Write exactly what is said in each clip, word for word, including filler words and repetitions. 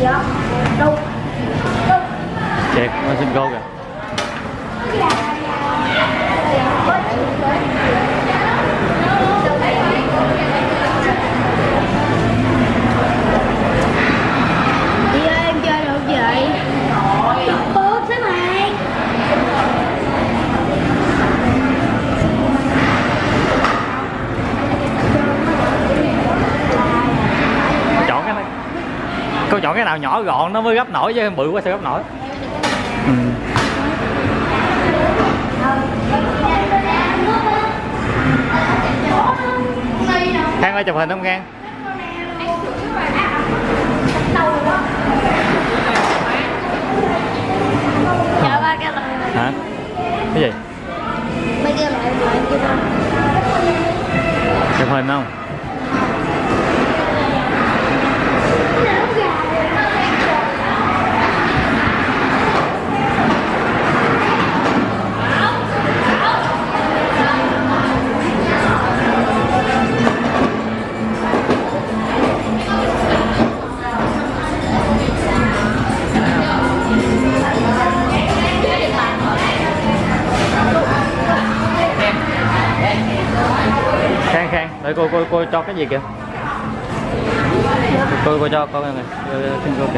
Kẹt, nó xin cô kìa. Chị ơi, em chơi được vậy? Bố thế mà. Chọn cái này. Cô chọn cái nào nhỏ gọn nó mới gấp nổi chứ bự quá sao gấp nổi. Ừ. Khang ơi chụp hình không Khang? Dạ ba cái này. Hả? Cái gì? Mấy cái loại loại kia đâu? Chụp hình không? Khang Khang, để cô cô cô cho cái gì kìa? Cô cô cho con này, xin cô kìa.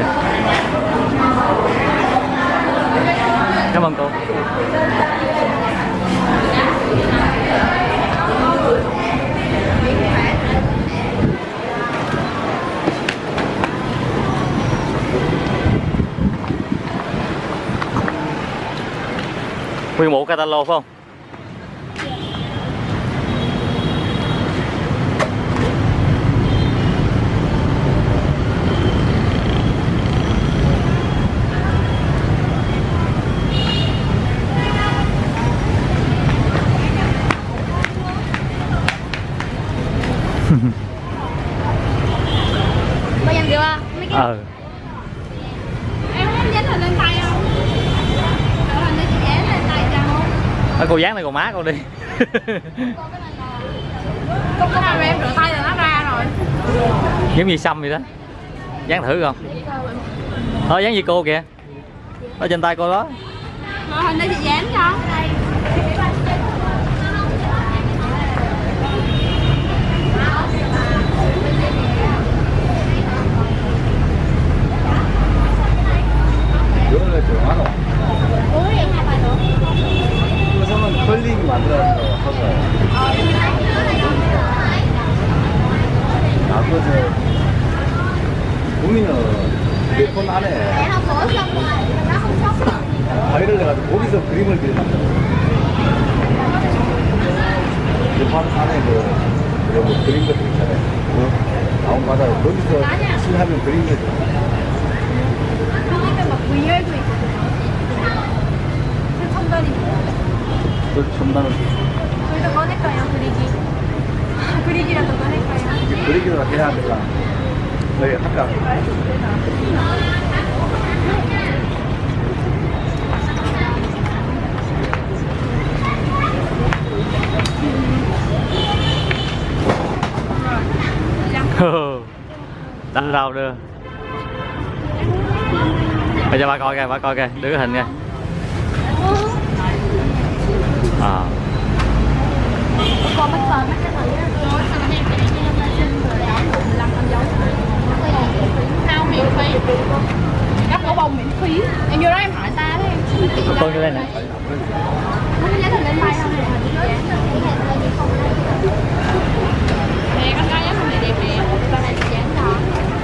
Cảm ơn cô. Nguyên bộ catalog phải không? Bao nhiêu được không? Mấy cái... Ờ. Em không dán hình lên tay không? Được hình để chị dán lên tay cho không? À, cô dán lên con má con đi. Có cái nào em rửa tay rồi nó ra rồi. Giống như xăm vậy đó. Dán thử không? Thôi dán như cô kìa. Ở trên tay cô đó. Rồi hình để chị dán cho. 이거는 좋아하노? Ủa vậy hai bài nữa. 이거는 컬링 만들어서 하고. 아, 그저 국민은 몇 번 안에 Mẹ không bữa xong rồi, nó không sốc rồi. 가위를 내가지고 거기서 그림을 그린단 말이야. 몇번 안에 그, 그 뭐 그림 같은 거 있잖아요. 나온 바다에 거기서 칠하면 그린 거죠. 여기가 막 브이알도 있거든요. 그 첨단이 그 첨단은 저희도 꺼낼까요? 그리기. 그리기라도 꺼낼까요? 이게 그리기로 해야 될까? 저희 할까? Đánh rau đưa. Bây giờ bà coi kìa, bà coi kìa, đưa cái hình kìa. À. Còn bắt sờ mấy cái thử á. Rồi sao mà em cái này cho em xin rồi đóng mười lăm con dấu. Không miễn phí. Gấp ổ bông miễn phí. Em vô đó em hỏi ta đấy em. Con như đây nè. Muốn dán hình lên tay không? Nè con gái dán hình này đẹp nè. Con này chị dán cho.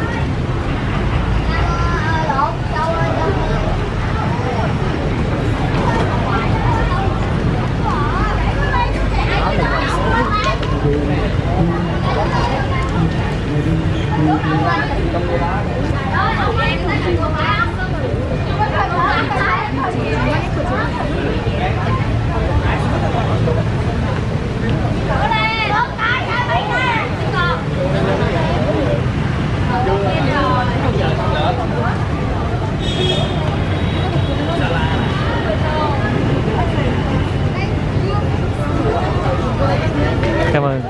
Cảm ơn.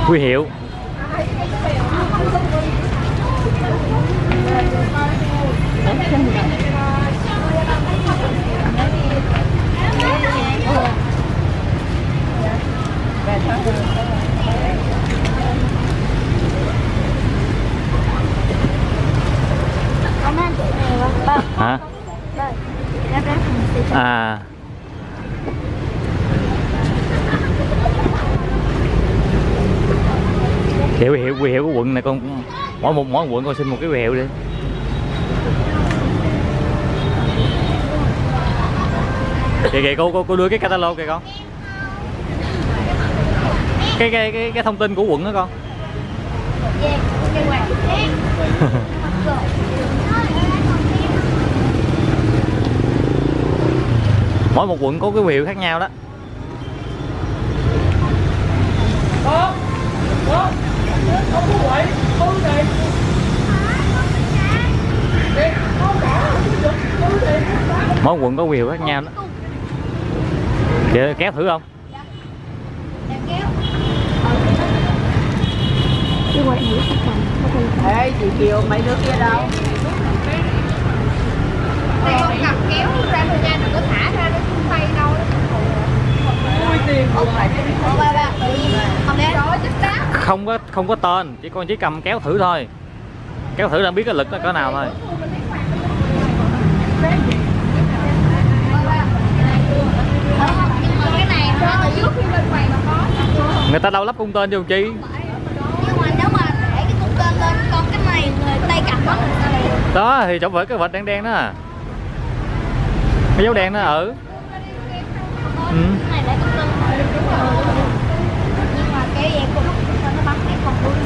Huy hiệu. Hả? À. Hiệu hiệu huy hiệu của quận này con, mỗi một mỗi quận con xin một cái huy hiệu đi. Kìa kìa cô cô cô đưa cái catalog kìa con. Cái cái cái cái thông tin của quận đó con. Mỗi một quận có cái huy hiệu khác nhau đó. Mỗi quận có huy hiệu khác nhau đó. Kìa, kéo thử không? Ê, chị Kiều mấy đứa kia đâu? Đây không cầm kéo ra thôi nha, đừng có thả ra nó không tay đâu. Không có không có tên, chỉ con chỉ cầm kéo thử thôi. Kéo thử là biết cái lực nó cỡ nào thôi. Người ta đâu lắp cung tên vô chi. Nhưng mà nếu mà để cái cung tên lên con cái này người tay cầm đó. Đó thì chỗ phải cái vệt đen đen đó à. Cái dấu đen nó ở. Ừ. Này để cung tên. Nhưng mà cái vậy cũng nó bắn cái con luôn.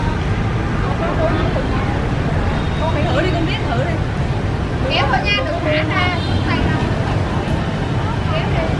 Con phải thử đi, con biết thử đi. Kéo thôi nha, đừng thả ra tay đâu. Kéo đi.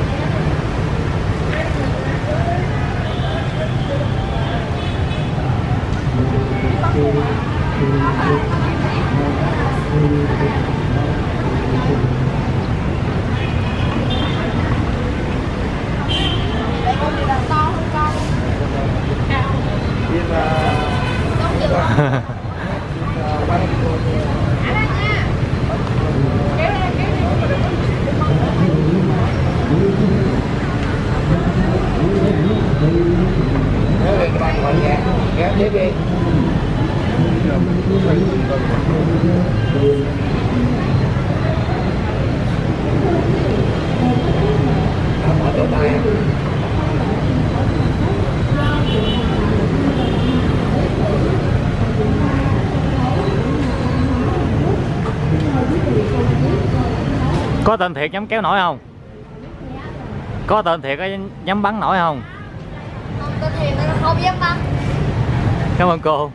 Có tên thiệt nhắm kéo nổi không? Có tên thiệt có nhắm bắn nổi không? Không, tên thiệt nó không dám bắn. Cảm ơn cô.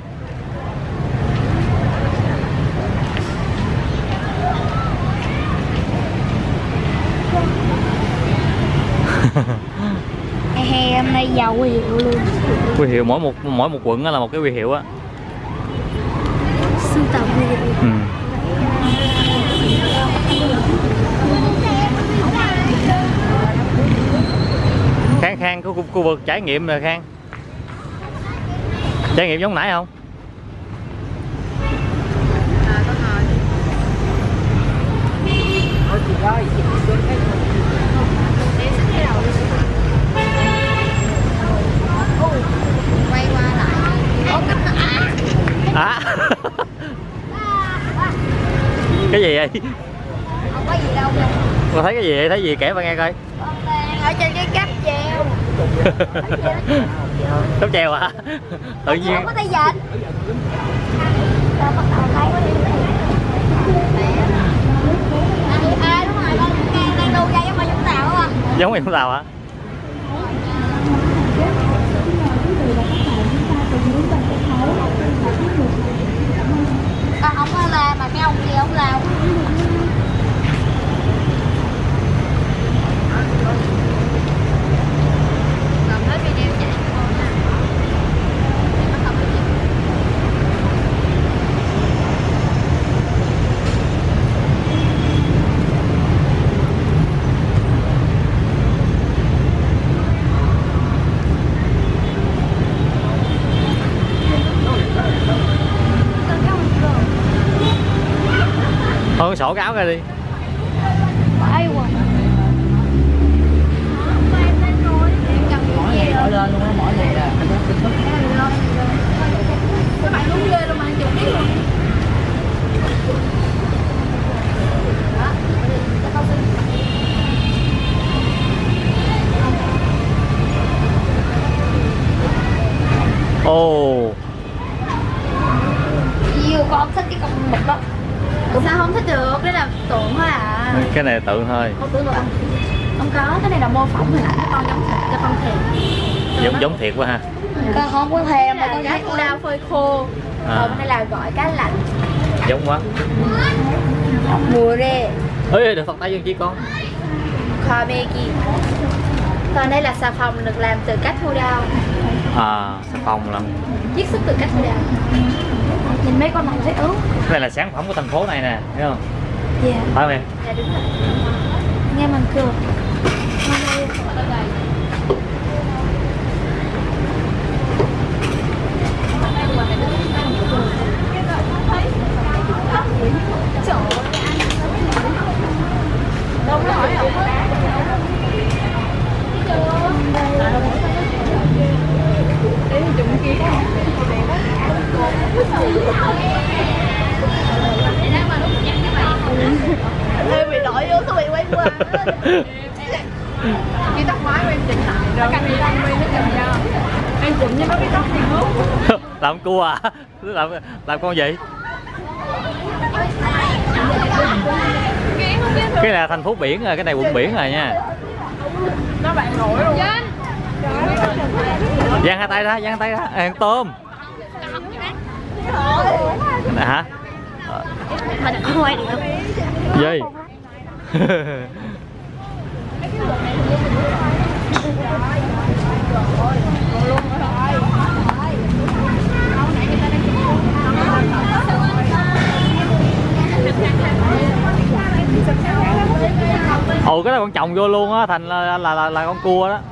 Hè hôm nay giàu huy hiệu luôn. Huy hiệu mỗi một mỗi một quận là một cái huy hiệu á. Sưu tầm huy hiệu. Ừ. Khang Khang có khu, khu vực trải nghiệm rồi Khang. Trải nghiệm giống nãy không? À, có rồi. Ôi chị ơi, chị xuống cái để xích cái đầu đi. Ôi, quay qua lại. Có cách nó à. À. Cái gì vậy? Không có gì đâu kìa. Con thấy cái gì vậy? Thấy gì kể ba nghe coi. Con đang ở trên cái cáp treo. Cáp treo hả? Tự nhiên. Không có tay vịn. Rồi bắt đầu lấy. À đúng rồi, con đang đu dây giống mà Vũng Tàu á. Giống Vũng Tàu hả? Con không có la mà cái ông kia ông lao. Còn hết video chạy cho con nha. Nó không có gì. Thôi cái sổ gáo ra đi. Ai quần. Mở lên luôn á, mở này là anh thích thức. Các bạn đúng ghê luôn mà anh chụp biết luôn. Ồ. Nhiều con thích cái con mực đó. Sao không thích được, cái là tượng thôi à. Cái này là tượng thôi. Không tưởng được không? Không có, cái này là mô phỏng hình ảnh cái con giống thật cho con thèm. Giống giống thiệt quá ha. Con không có thèm mà con Cá cu đao phơi khô. À. Còn đây là gọi cá lạnh. Giống quá. mùa rê. Ê, được phật tay dân chị con. Komeki. Còn đây là xà phòng được làm từ cá thu đao. À, xà phòng lắm. Chiết xuất từ cá thu đao. Nhìn mấy con này thấy ướt. Cái này là sản phẩm của thành phố này nè, thấy không? Dạ. Phải không em? Dạ đúng rồi. Nghe mình cười. Đâu có hỏi không? Đấy thì chúng kia. Ê bị lỗi vô sao bị quay qua. Cái tóc mái của em chỉnh lại rồi. Cái này đang quay nó chồng nhau. Em chỉnh cho nó cái tóc gì không? Làm cua à? Làm làm con gì? Cái này là thành phố biển rồi, cái này quận biển rồi nha. Nó bạn nổi luôn. Giang hai tay ra, giang hai tay ra, ăn tôm. Nè hả? Mình không quay được. Gì? Ồ, cái đó con chồng vô luôn á, thành là là là, là con cua đó.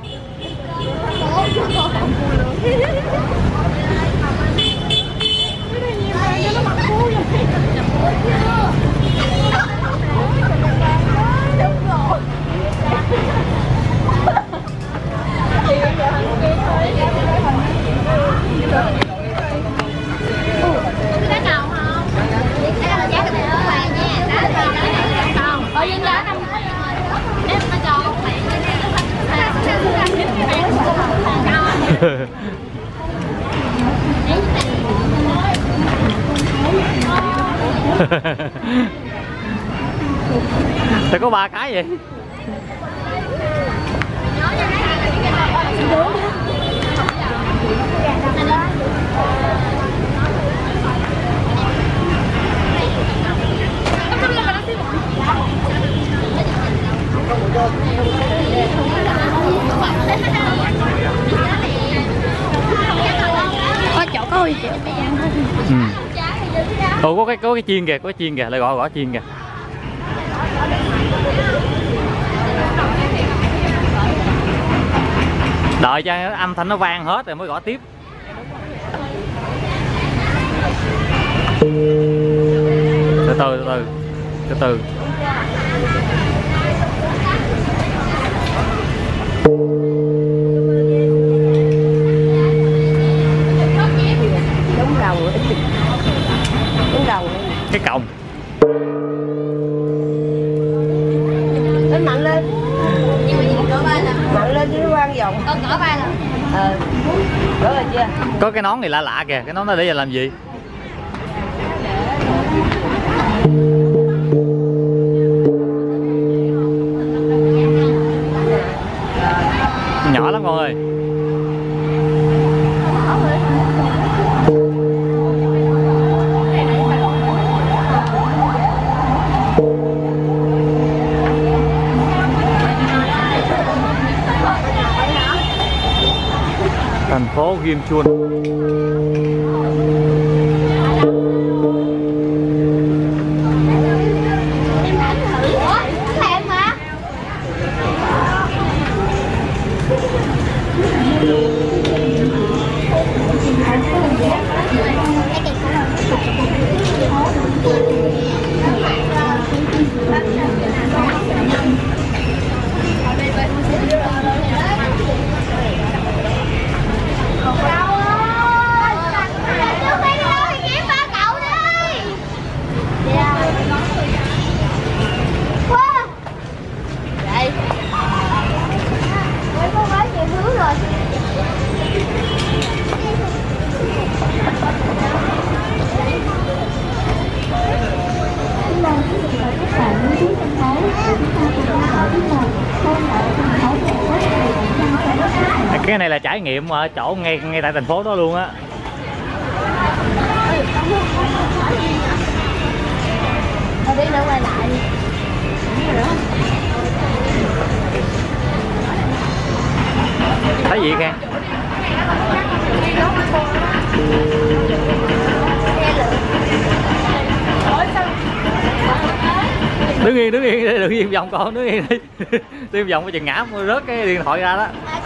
Ở dân lá năm em mà cho con mẹ Thì có ba cái vậy. Có chỗ có gì chịu. Ừ. Ồ, có cái có cái chiên kìa, có cái chiên kìa, lại gọi gõ chiên kìa. Đợi cho âm thanh nó vang hết rồi mới gõ tiếp. Từ từ từ từ từ từ. đúng đầu đúng đầu Cái còng. lên mạnh lên Nhưng mà nhìn cỡ ba lần. mạnh lên chứ nó quang vòng Con cỡ ba lần. ờ đó là chưa Có cái nón này lạ lạ kìa, cái nón đó để giờ làm gì? Nhỏ lắm con ơi. Thành phố Gim Chuan. Em mà. Cái này là trải nghiệm ở chỗ ngay ngay tại thành phố đó luôn á. Thôi đi nữa quay lại đi. Thấy gì Khang? Đứng yên, đứng yên, đừng yên vòng con, đứng yên đi. Đi vòng cái chừng ngã rớt cái điện thoại ra đó.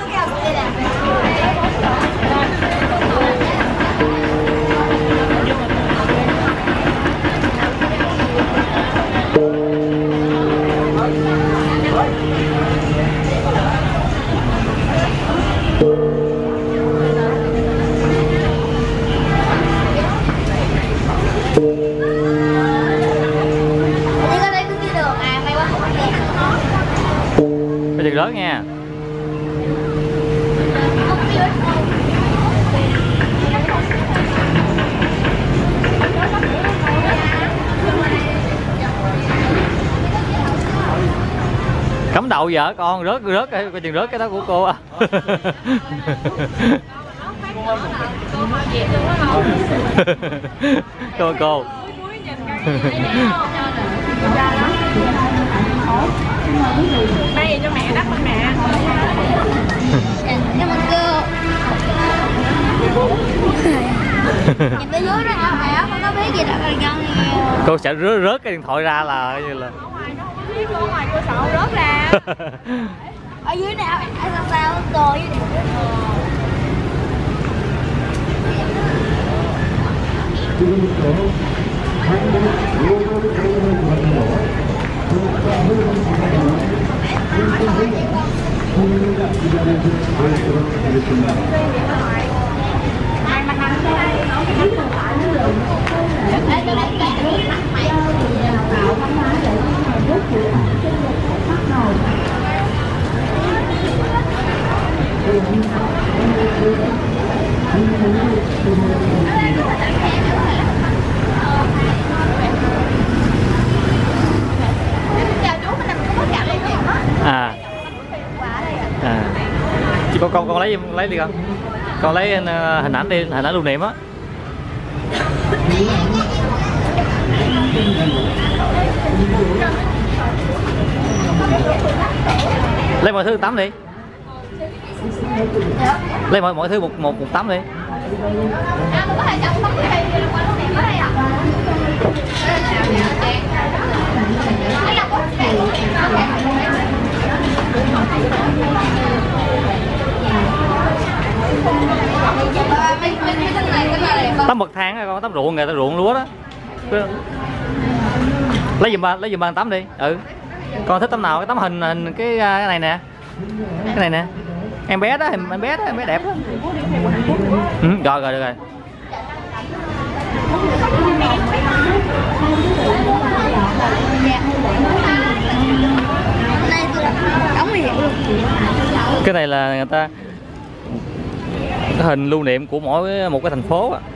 Cái chừng rớt nha. Cắm đầu vợ con rớt rớt cái coi chừng rớt cái đó của cô à. Cô cô. Đây gì cho mẹ đắp lên mẹ. Cảm ơn cô. Nhìn tới dưới đó hả? Con có biết gì đâu là ngon nhiều. Cô sẽ rớt rớt cái điện thoại ra là như là. Ở ngoài cửa sổ rớt ra. Ở dưới này ở sao sao cô với À. À. Chị con con con lấy lấy đi con. Con lấy uh, hình ảnh đi, hình ảnh lưu niệm á. Lấy mọi thứ tắm đi. Lấy mọi mọi thứ một một một tắm đi. À, có thể chọn tắm cái này là quán này có đây à? Tắm bậc thang con, tắm ruộng người ta ruộng lúa đó. Lấy giùm ba, lấy giùm ba tắm đi. Ừ. Con thích tắm nào? Cái tấm hình hình cái cái này nè. Cái này nè. Em bé đó, em bé đó, em bé đẹp đó. Ừ, rồi rồi rồi. Cái này là người ta cái hình lưu niệm của mỗi một cái thành phố á.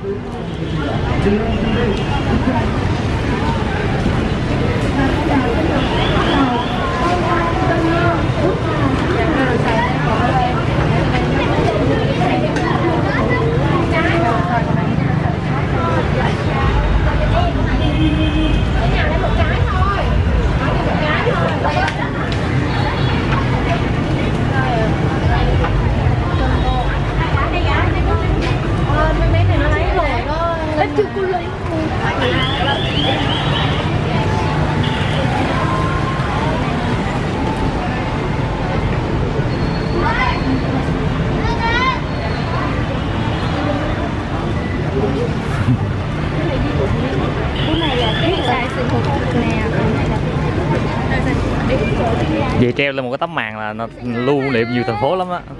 Về treo lên một cái tấm màn là nó lưu niệm nhiều thành phố lắm á.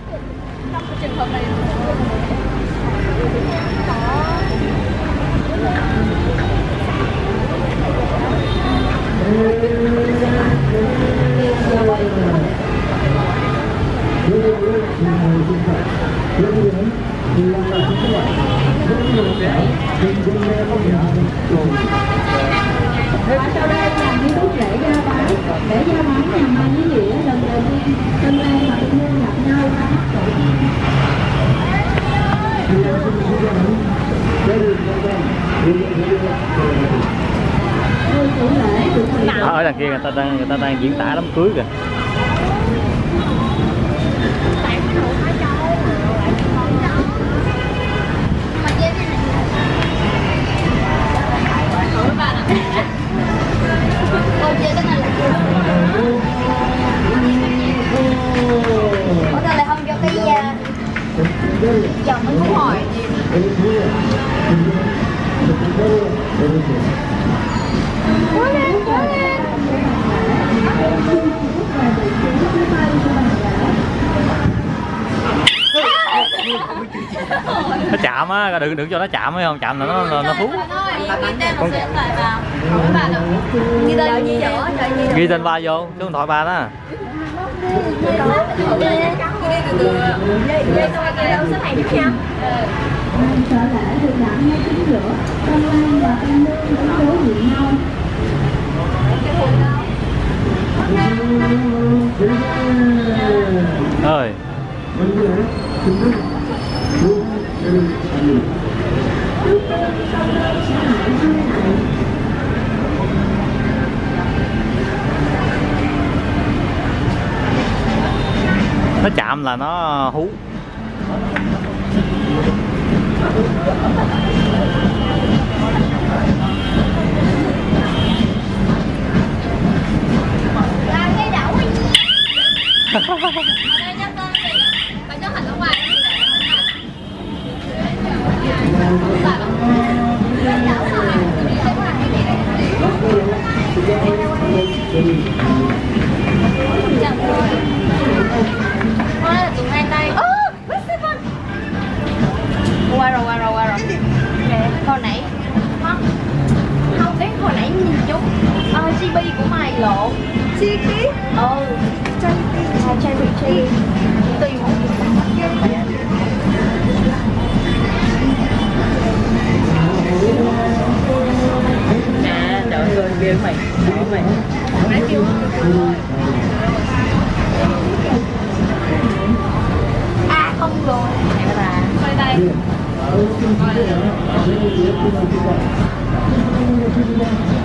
Và sau đây là nghi thức lễ gia bái. Lễ gia bái nhằm mang ý nghĩa lần đầu tiên tân lang và tân nhân gặp nhau. Mới đằng kia người ta đang người ta đang diễn tả đám cưới kìa. Ôi chơi cái này là ủa sao lại không cho cái uh, chồng nó cũng hỏi gì cố lên cố lên Nó chạm á, đừng đừng cho nó chạm hay không, chạm là nó nó hú. Con ghi tên gì vậy? Ghi tên ba vô, số điện thoại ba đó. Sở lễ được đặt ngay chính giữa, công an và an ninh đánh đối diện nhau. Ơi. Nó chạm là nó hú. Làm cái đậu ấy. ở đây nhá con thì bạn cho hẳn ở ngoài qua là dùng hai tay. Qua rồi qua rồi qua rồi. Hồi nãy không không đấy hồi nãy nhìn chúng ờ xê bê của mày lộ xê bê ừ à cherry cherry tùy một nè đợi người kêu mày đợi mày nãy kêu à không rồi em là coi đây Ở